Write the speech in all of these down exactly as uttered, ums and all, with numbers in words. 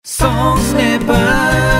Songs Nepal.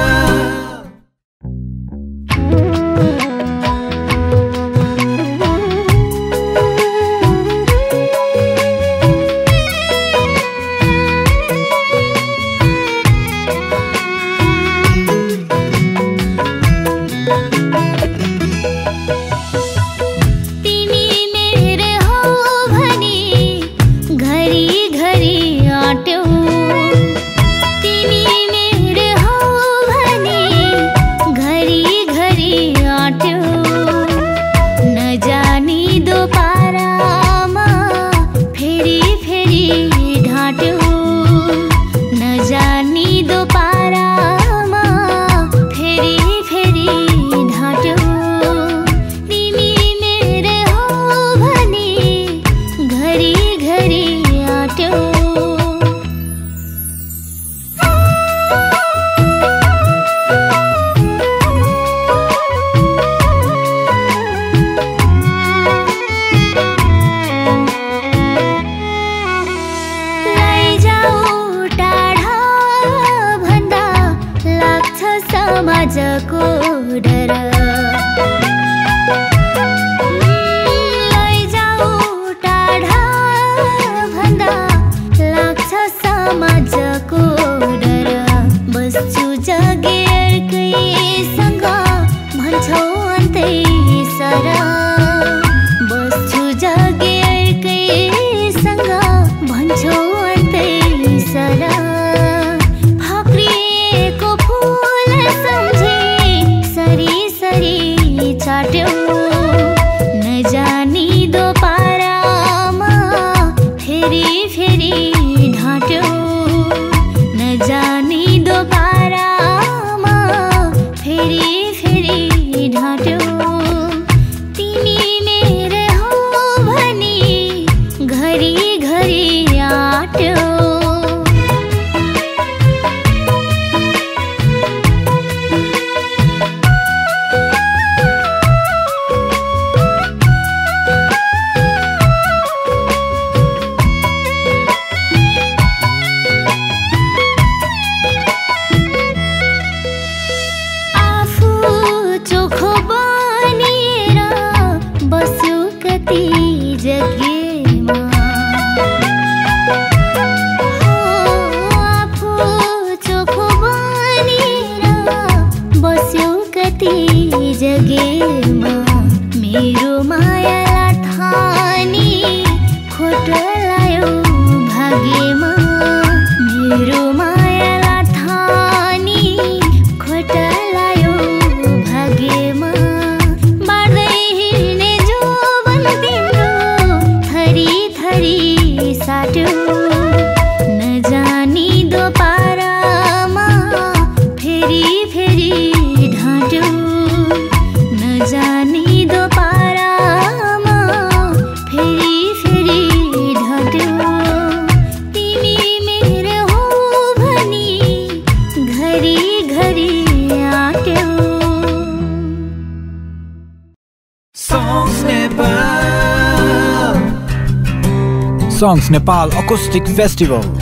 समाजको डर लैजाऊ टाढा भन्दा लाग्छ समाजको डर बस्छु जगे अर्कैसँग भन्छौ अन्तै सर बस्छु जगे अर्कैसँग भन्छौ अन्तै सर नजानी दो पारामा फेरि फेरि ढाट्यो नजानी दो पारामा फेरि फेरि ढाट्यो तिमी मेरे हो भनी घरी घरी आट्यो जगेमा आफू चोखो बनेर बस्यो कति जगेमा मेरो मायालाई ठानी खोट लायो भाग्यमा मेरो मायालाई ठानी खोट लायो भाग्यमा नजानी दो पारामा फेरि फेरि ढाट्यो नजानी दो पारामा फेरि फेरि ढाट्यो तिमी मेरे हो भनी घरी घरी आट्यो Songs Nepal. Songs Nepal Acoustic Festival